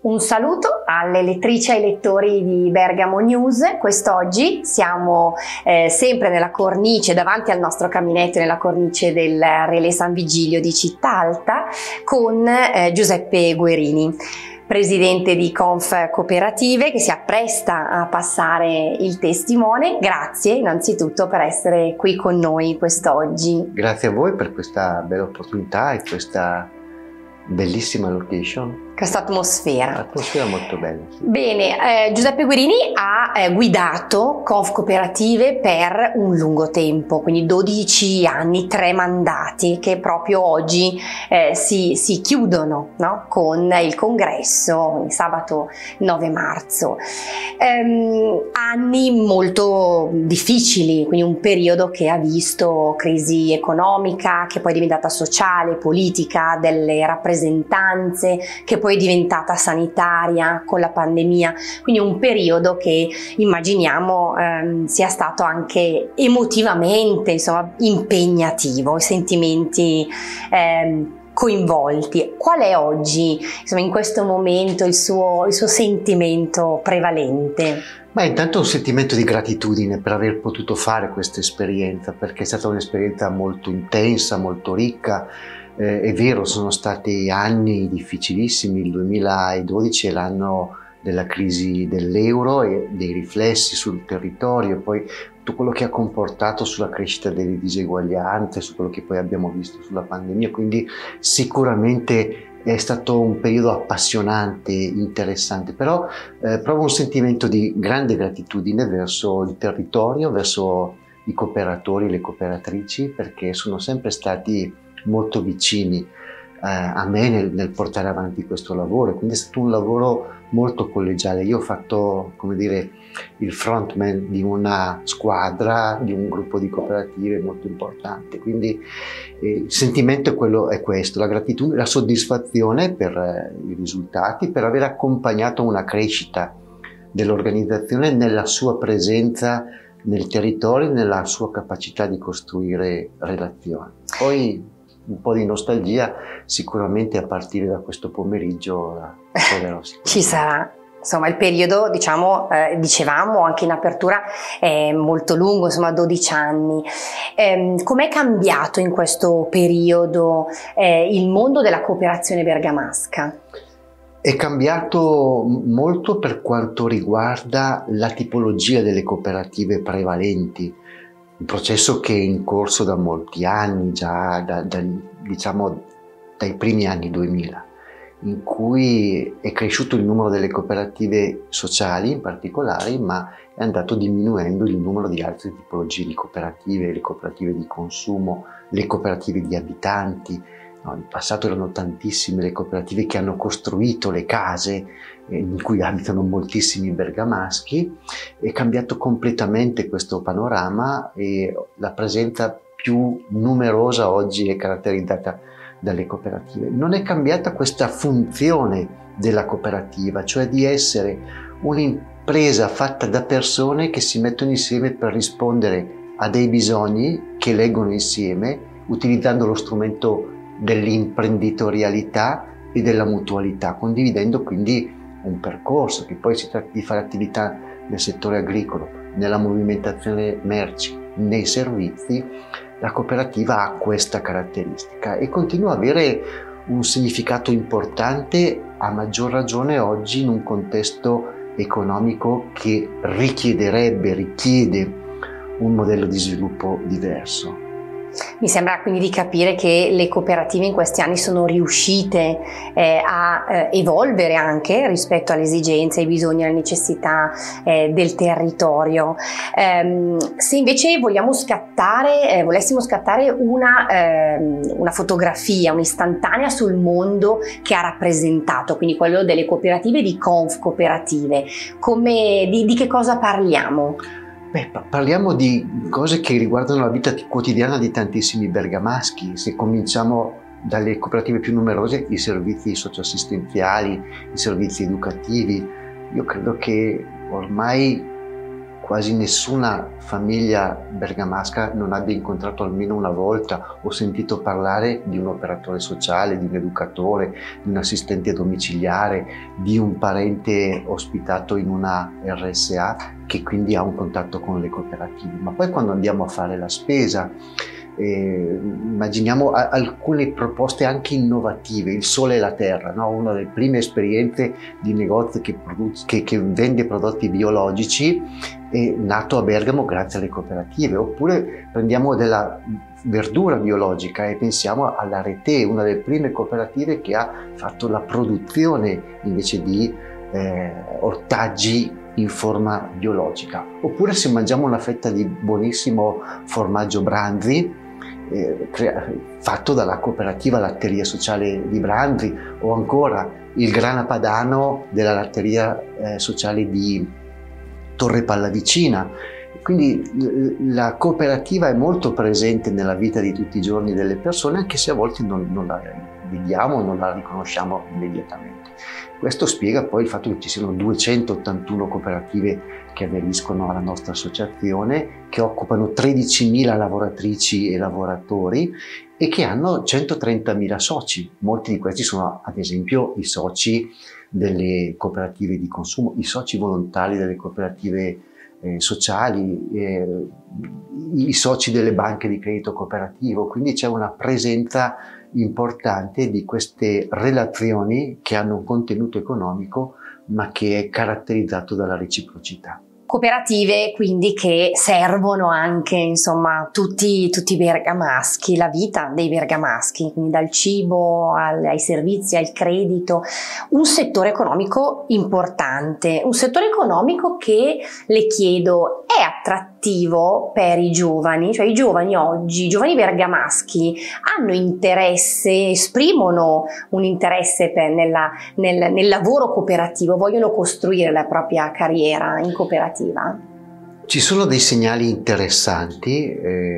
Un saluto alle lettrici e ai lettori di Bergamo News. Quest'oggi siamo sempre nella cornice, davanti al nostro caminetto, nella cornice del Relais San Vigilio di Città Alta, con Giuseppe Guerini, presidente di Conf Cooperative, che si appresta a passare il testimone. Grazie innanzitutto per essere qui con noi quest'oggi. Grazie a voi per questa bella opportunità e questa bellissima location. Questa atmosfera. Atmosfera molto bella. Sì. Bene, Giuseppe Guerini ha guidato Conf Cooperative per un lungo tempo, quindi 12 anni, 3 mandati che proprio oggi si chiudono, no? Con il congresso, sabato 9 marzo. Anni molto difficili, quindi un periodo che ha visto crisi economica, che poi è diventata sociale, politica, delle rappresentanze, che poi è diventata sanitaria con la pandemia, quindi un periodo che immaginiamo sia stato anche emotivamente, insomma, impegnativo, i sentimenti coinvolti. Qual è oggi, insomma, in questo momento il suo sentimento prevalente? Ma intanto un sentimento di gratitudine per aver potuto fare questa esperienza, perché è stata un'esperienza molto intensa, molto ricca. È vero, sono stati anni difficilissimi, il 2012 è l'anno della crisi dell'euro e dei riflessi sul territorio, poi tutto quello che ha comportato sulla crescita delle diseguaglianze, su quello che poi abbiamo visto sulla pandemia, quindi sicuramente è stato un periodo appassionante, interessante, però provo un sentimento di grande gratitudine verso il territorio, verso i cooperatori, le cooperatrici, perché sono sempre stati molto vicini a me nel portare avanti questo lavoro, quindi è stato un lavoro molto collegiale. Io ho fatto, come dire, il frontman di una squadra, di un gruppo di cooperative molto importante, quindi il sentimento è questo, la gratitudine, la soddisfazione per i risultati, per aver accompagnato una crescita dell'organizzazione nella sua presenza nel territorio, nella sua capacità di costruire relazioni. Poi un po' di nostalgia sicuramente a partire da questo pomeriggio ci sarà. Insomma, il periodo, diciamo, dicevamo anche in apertura, è molto lungo, insomma 12 anni. Com'è cambiato in questo periodo il mondo della cooperazione bergamasca? È cambiato molto per quanto riguarda la tipologia delle cooperative prevalenti. Un processo che è in corso da molti anni, già diciamo dai primi anni 2000, in cui è cresciuto il numero delle cooperative sociali in particolare, ma è andato diminuendo il numero di altre tipologie di cooperative, le cooperative di consumo, le cooperative di abitanti. No, in passato erano tantissime le cooperative che hanno costruito le case in cui abitano moltissimi bergamaschi. È cambiato completamente questo panorama e la presenza più numerosa oggi è caratterizzata dalle cooperative. Non è cambiata questa funzione della cooperativa, cioè di essere un'impresa fatta da persone che si mettono insieme per rispondere a dei bisogni che leggono insieme utilizzando lo strumento dell'imprenditorialità e della mutualità, condividendo quindi un percorso, che poi si tratta di fare attività nel settore agricolo, nella movimentazione merci, nei servizi. La cooperativa ha questa caratteristica e continua ad avere un significato importante, a maggior ragione oggi in un contesto economico che richiede un modello di sviluppo diverso. Mi sembra quindi di capire che le cooperative in questi anni sono riuscite a evolvere anche rispetto alle esigenze, ai bisogni, alle necessità del territorio. Se invece volessimo scattare una fotografia, un'istantanea sul mondo che ha rappresentato, quindi quello delle cooperative di Conf Cooperative, di che cosa parliamo? Parliamo di cose che riguardano la vita quotidiana di tantissimi bergamaschi. Se cominciamo dalle cooperative più numerose, i servizi socioassistenziali, i servizi educativi. Io credo che ormai quasi nessuna famiglia bergamasca non abbia incontrato almeno una volta o sentito parlare di un operatore sociale, di un educatore, di un assistente domiciliare, di un parente ospitato in una RSA che quindi ha un contatto con le cooperative. Ma poi quando andiamo a fare la spesa, immaginiamo alcune proposte anche innovative, il sole e la terra, no? Una delle prime esperienze di negozio che vende prodotti biologici è nato a Bergamo grazie alle cooperative. Oppure prendiamo della verdura biologica e pensiamo alla Rete, una delle prime cooperative che ha fatto la produzione invece di ortaggi in forma biologica. Oppure se mangiamo una fetta di buonissimo formaggio Branzi fatto dalla cooperativa Latteria Sociale di Branzi, o ancora il grana padano della Latteria Sociale di Torre Pallavicina. Quindi la cooperativa è molto presente nella vita di tutti i giorni delle persone, anche se a volte non la vediamo, non la riconosciamo immediatamente. Questo spiega poi il fatto che ci siano 281 cooperative che aderiscono alla nostra associazione, che occupano 13.000 lavoratrici e lavoratori e che hanno 130.000 soci. Molti di questi sono ad esempio i soci delle cooperative di consumo, i soci volontari delle cooperative sociali, i soci delle banche di credito cooperativo. Quindi c'è una presenza importante di queste relazioni che hanno un contenuto economico ma che è caratterizzato dalla reciprocità. Cooperative quindi che servono anche, insomma, tutti i bergamaschi, la vita dei bergamaschi, quindi dal cibo ai servizi, al credito, un settore economico importante, un settore economico che, le chiedo, è attrattivo per i giovani, cioè i giovani oggi, i giovani bergamaschi hanno interesse, esprimono un interesse nel lavoro cooperativo, vogliono costruire la propria carriera in cooperativa. Ci sono dei segnali interessanti,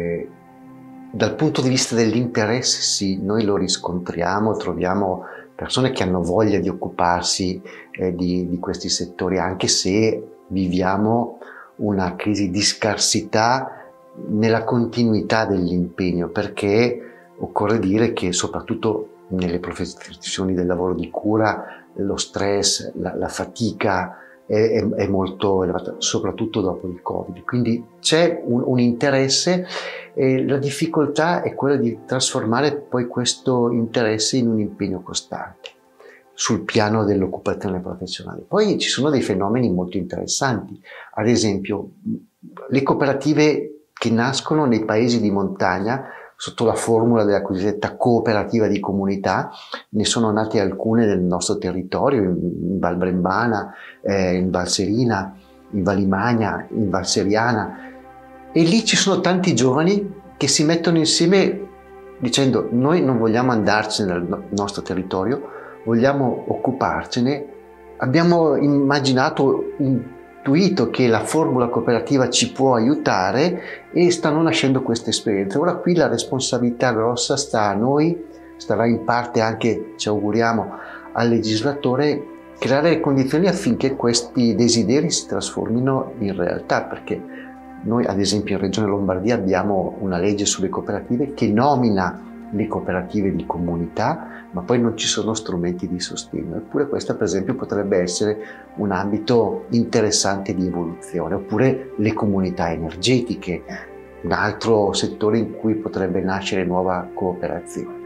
dal punto di vista dell'interesse sì, noi lo riscontriamo, troviamo persone che hanno voglia di occuparsi di questi settori, anche se viviamo una crisi di scarsità nella continuità dell'impegno, perché occorre dire che soprattutto nelle professioni del lavoro di cura lo stress, la fatica è molto elevata, soprattutto dopo il Covid. Quindi c'è un interesse e la difficoltà è quella di trasformare poi questo interesse in un impegno costante sul piano dell'occupazione professionale. Poi ci sono dei fenomeni molto interessanti, ad esempio le cooperative che nascono nei paesi di montagna sotto la formula della cosiddetta cooperativa di comunità. Ne sono nate alcune nel nostro territorio, in Val Brembana, in Val Serina, in Valimagna, in Val Seriana, e lì ci sono tanti giovani che si mettono insieme dicendo: noi non vogliamo andarcene dal nostro territorio, vogliamo occuparcene, abbiamo immaginato, intuito che la formula cooperativa ci può aiutare e stanno nascendo queste esperienze. Ora qui la responsabilità grossa sta a noi, starà in parte anche, ci auguriamo, al legislatore creare le condizioni affinché questi desideri si trasformino in realtà, perché noi ad esempio in Regione Lombardia abbiamo una legge sulle cooperative che nomina le cooperative di comunità, ma poi non ci sono strumenti di sostegno. Eppure questa per esempio potrebbe essere un ambito interessante di evoluzione. Oppure le comunità energetiche, un altro settore in cui potrebbe nascere nuova cooperazione.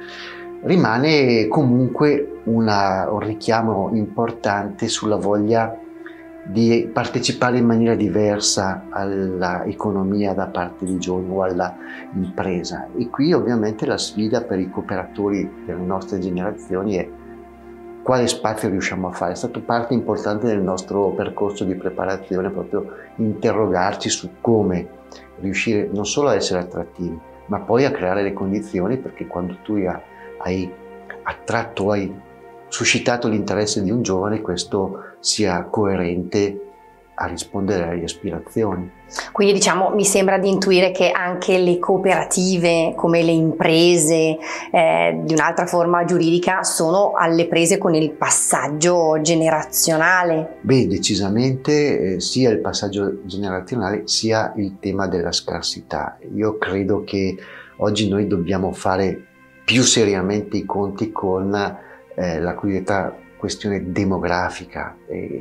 Rimane comunque un richiamo importante sulla voglia di partecipare in maniera diversa all'economia da parte di giovani o alla impresa. E qui ovviamente la sfida per i cooperatori delle nostre generazioni è quale spazio riusciamo a fare. È stato parte importante del nostro percorso di preparazione proprio interrogarci su come riuscire non solo a essere attrattivi, ma poi a creare le condizioni perché quando tu hai attratto, hai suscitato l'interesse di un giovane, questo sia coerente a rispondere alle aspirazioni. Quindi diciamo, mi sembra di intuire che anche le cooperative, come le imprese di un'altra forma giuridica, sono alle prese con il passaggio generazionale. Beh, decisamente sia il passaggio generazionale sia il tema della scarsità. Io credo che oggi noi dobbiamo fare più seriamente i conti con la cosiddetta questione demografica.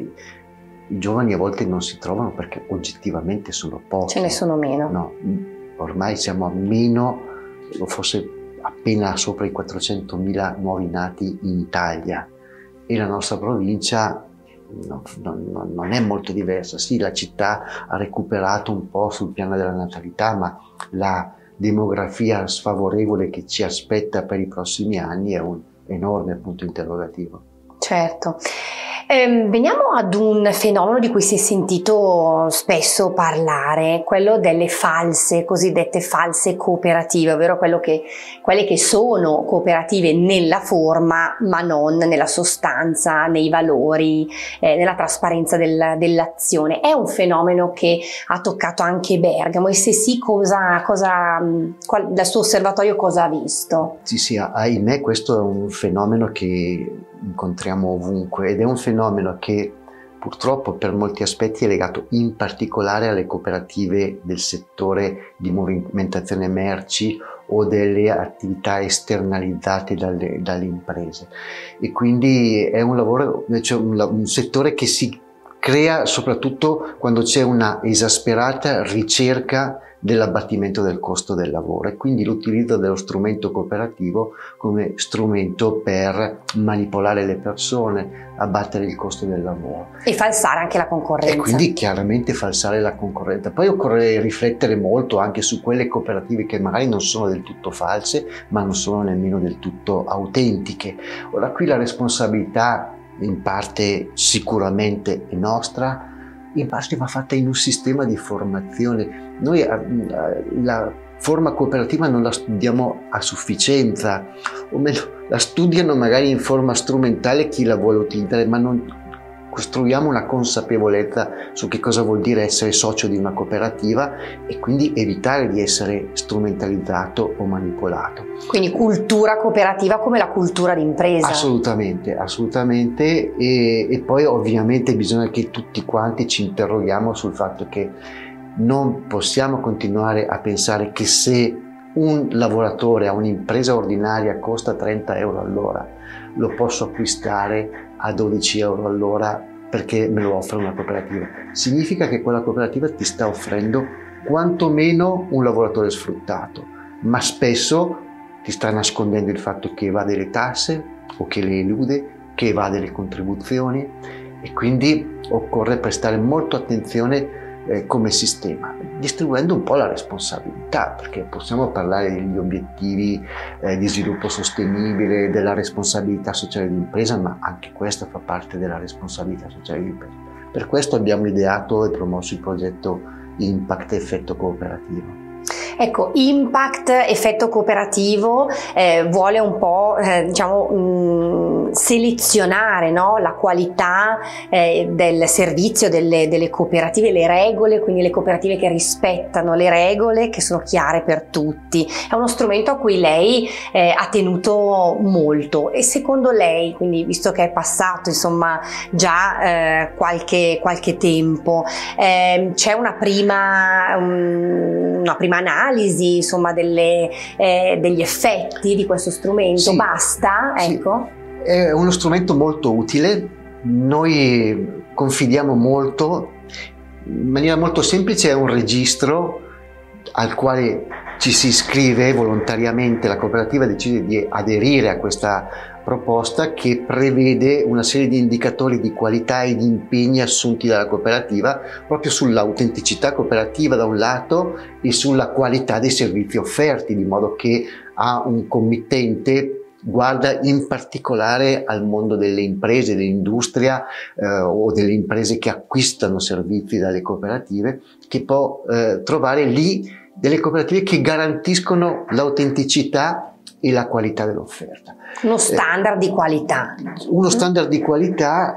I giovani a volte non si trovano perché oggettivamente sono pochi. Ce ne sono meno. No, ormai siamo a meno, forse appena sopra i 400.000 nuovi nati in Italia, e la nostra provincia non è molto diversa. Sì, la città ha recuperato un po' sul piano della natalità, ma la demografia sfavorevole che ci aspetta per i prossimi anni è un enorme punto interrogativo. Certo. Veniamo ad un fenomeno di cui si è sentito spesso parlare, quello delle cosiddette false cooperative, ovvero quelle che sono cooperative nella forma ma non nella sostanza, nei valori, nella trasparenza dell'azione. È un fenomeno che ha toccato anche Bergamo, e se sì, dal suo osservatorio cosa ha visto? Sì, ahimè, questo è un fenomeno che incontriamo ovunque, ed è un fenomeno che purtroppo per molti aspetti è legato in particolare alle cooperative del settore di movimentazione merci o delle attività esternalizzate dalle imprese, e quindi è un lavoro, cioè un settore che si crea soprattutto quando c'è una esasperata ricerca dell'abbattimento del costo del lavoro, e quindi l'utilizzo dello strumento cooperativo come strumento per manipolare le persone, abbattere il costo del lavoro e falsare anche la concorrenza. E quindi chiaramente falsare la concorrenza. Poi occorre riflettere molto anche su quelle cooperative che magari non sono del tutto false, ma non sono nemmeno del tutto autentiche. Ora, qui la responsabilità in parte sicuramente è nostra, in parte va fatta in un sistema di formazione. Noi la forma cooperativa non la studiamo a sufficienza, o meglio, la studiano magari in forma strumentale chi la vuole utilizzare, ma non costruiamo una consapevolezza su che cosa vuol dire essere socio di una cooperativa, e quindi evitare di essere strumentalizzato o manipolato. Quindi cultura cooperativa come la cultura d'impresa. Assolutamente, assolutamente, e poi ovviamente bisogna che tutti quanti ci interroghiamo sul fatto che non possiamo continuare a pensare che se un lavoratore a un'impresa ordinaria costa 30 euro all'ora, lo posso acquistare a 12 euro all'ora perché me lo offre una cooperativa. Significa che quella cooperativa ti sta offrendo quantomeno un lavoratore sfruttato, ma spesso ti sta nascondendo il fatto che evade le tasse o che le elude, che evade le contribuzioni, e quindi occorre prestare molto attenzione come sistema, distribuendo un po' la responsabilità, perché possiamo parlare degli obiettivi di sviluppo sostenibile, della responsabilità sociale d'impresa, ma anche questa fa parte della responsabilità sociale d'impresa. Per questo abbiamo ideato e promosso il progetto Impact Effetto Cooperativo. Ecco, Impact Effetto Cooperativo vuole un po' selezionare, no, la qualità del servizio delle cooperative, le regole, quindi le cooperative che rispettano le regole, che sono chiare per tutti. È uno strumento a cui lei ha tenuto molto, e secondo lei, quindi visto che è passato insomma già qualche tempo, c'è una prima analisi insomma degli effetti di questo strumento? Sì, basta? Sì. Ecco. È uno strumento molto utile, noi confidiamo molto, in maniera molto semplice. È un registro al quale ci si iscrive volontariamente, la cooperativa decide di aderire a questa proposta che prevede una serie di indicatori di qualità e di impegni assunti dalla cooperativa proprio sull'autenticità cooperativa da un lato e sulla qualità dei servizi offerti, di modo che a un committente guarda in particolare al mondo delle imprese, dell'industria o delle imprese che acquistano servizi dalle cooperative, che può trovare lì delle cooperative che garantiscono l'autenticità e la qualità dell'offerta. Uno standard di qualità. Uno standard di qualità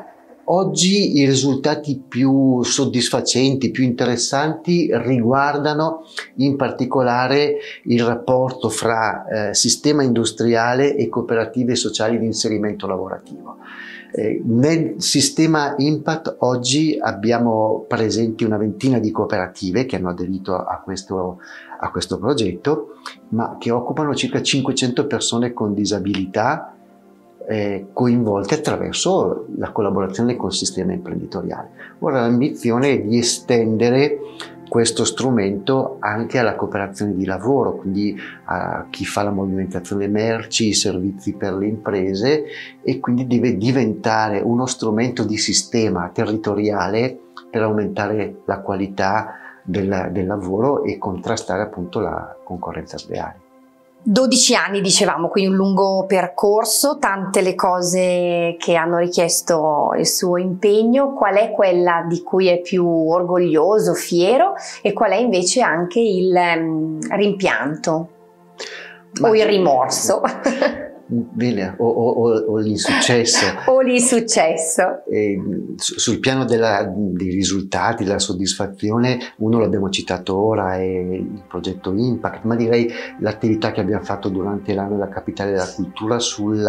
Oggi i risultati più soddisfacenti, più interessanti riguardano in particolare il rapporto fra sistema industriale e cooperative sociali di inserimento lavorativo. Nel sistema Impact oggi abbiamo presenti una ventina di cooperative che hanno aderito a questo progetto, ma che occupano circa 500 persone con disabilità coinvolte attraverso la collaborazione col sistema imprenditoriale. Ora l'ambizione è di estendere questo strumento anche alla cooperazione di lavoro, quindi a chi fa la movimentazione merci, i servizi per le imprese, e quindi deve diventare uno strumento di sistema territoriale per aumentare la qualità del lavoro e contrastare appunto la concorrenza sleale. 12 anni dicevamo, quindi un lungo percorso, tante le cose che hanno richiesto il suo impegno. Qual è quella di cui è più orgoglioso, fiero, e qual è invece anche il rimpianto o il rimorso? Bene, o l'insuccesso. O l'insuccesso. Sul piano dei risultati, della soddisfazione, uno l'abbiamo citato ora, è il progetto Impact, ma direi l'attività che abbiamo fatto durante l'anno della Capitale della Cultura sul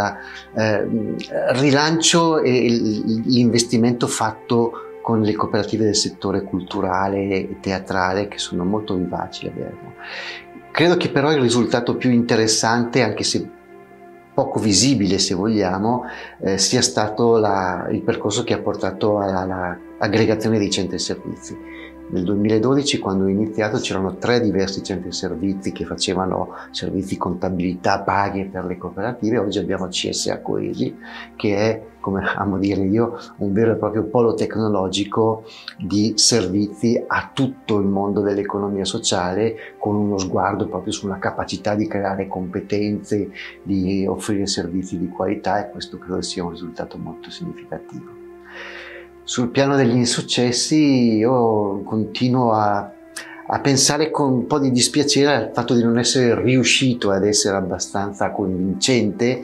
rilancio e l'investimento fatto con le cooperative del settore culturale e teatrale, che sono molto vivaci a Bergamo. Credo che però il risultato più interessante, anche se poco visibile se vogliamo, sia stato il percorso che ha portato all'aggregazione dei centri servizi. Nel 2012, quando ho iniziato, c'erano 3 diversi centri servizi che facevano servizi contabilità, paghe per le cooperative. Oggi abbiamo CSA Coesi, che è, come amo dire io, un vero e proprio polo tecnologico di servizi a tutto il mondo dell'economia sociale, con uno sguardo proprio sulla capacità di creare competenze, di offrire servizi di qualità, e questo credo sia un risultato molto significativo. Sul piano degli insuccessi, io continuo a pensare con un po' di dispiacere al fatto di non essere riuscito ad essere abbastanza convincente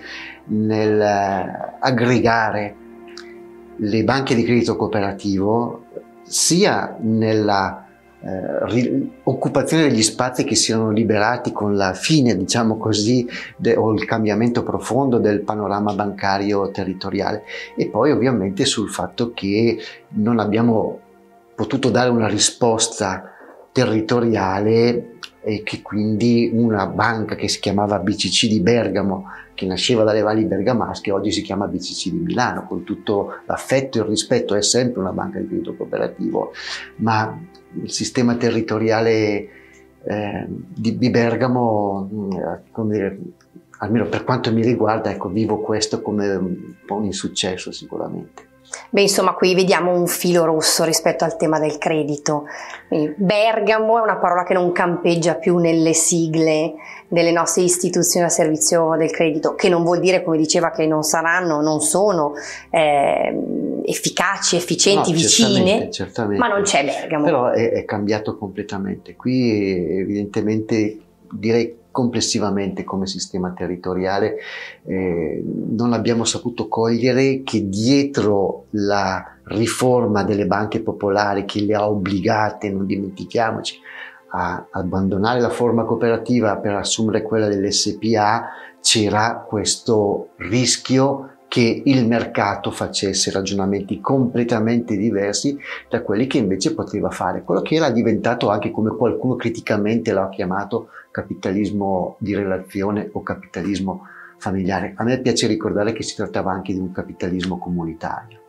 nell'aggregare le banche di credito cooperativo sia nella occupazione degli spazi che si erano liberati con la fine, diciamo così, o il cambiamento profondo del panorama bancario territoriale, e poi ovviamente sul fatto che non abbiamo potuto dare una risposta territoriale, e che quindi una banca che si chiamava BCC di Bergamo, che nasceva dalle valli bergamasche, oggi si chiama BCC di Milano, con tutto l'affetto e il rispetto, è sempre una banca di credito cooperativo, ma il sistema territoriale di Bergamo, come dire, almeno per quanto mi riguarda, ecco, vivo questo come un po' un insuccesso sicuramente. Beh, insomma, qui vediamo un filo rosso rispetto al tema del credito. Bergamo è una parola che non campeggia più nelle sigle delle nostre istituzioni a servizio del credito, che non vuol dire, come diceva, che non saranno, non sono efficaci, efficienti, no, vicine, certamente. Ma non c'è Bergamo. Però è cambiato completamente. Qui evidentemente, direi complessivamente come sistema territoriale, non abbiamo saputo cogliere che dietro la riforma delle banche popolari, che le ha obbligate, non dimentichiamoci, a abbandonare la forma cooperativa per assumere quella delle SPA, c'era questo rischio che il mercato facesse ragionamenti completamente diversi da quelli che invece poteva fare, quello che era diventato, anche come qualcuno criticamente l'ha chiamato, capitalismo di relazione o capitalismo familiare. A me piace ricordare che si trattava anche di un capitalismo comunitario.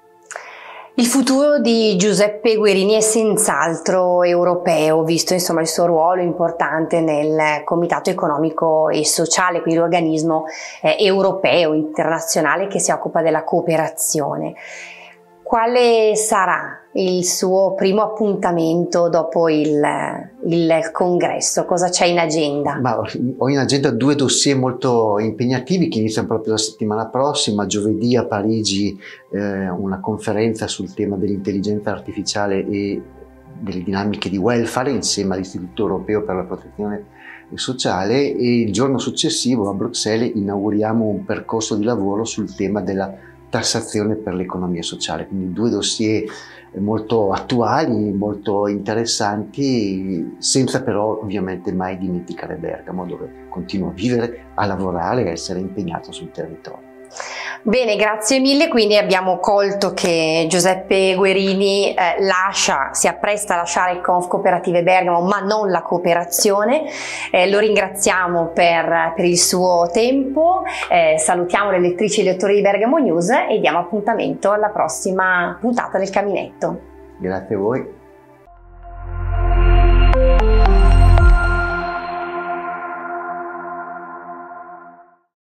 Il futuro di Giuseppe Guerini è senz'altro europeo, visto insomma il suo ruolo importante nel Comitato Economico e Sociale, quindi l'organismo europeo, internazionale, che si occupa della cooperazione. Quale sarà il suo primo appuntamento dopo il congresso? Cosa c'è in agenda? Ho in agenda 2 dossier molto impegnativi che iniziano proprio la settimana prossima. Giovedì a Parigi una conferenza sul tema dell'intelligenza artificiale e delle dinamiche di welfare insieme all'Istituto Europeo per la Protezione Sociale, e il giorno successivo a Bruxelles inauguriamo un percorso di lavoro sul tema della tassazione per l'economia sociale. Quindi due dossier molto attuali, molto interessanti, senza però ovviamente mai dimenticare Bergamo, dove continuo a vivere, a lavorare e a essere impegnato sul territorio. Bene, grazie mille. Quindi abbiamo colto che Giuseppe Guerini si appresta a lasciare il Confcooperative Bergamo, ma non la cooperazione. Lo ringraziamo per il suo tempo, salutiamo le lettrici e i lettori di Bergamo News e diamo appuntamento alla prossima puntata del Caminetto. Grazie a voi.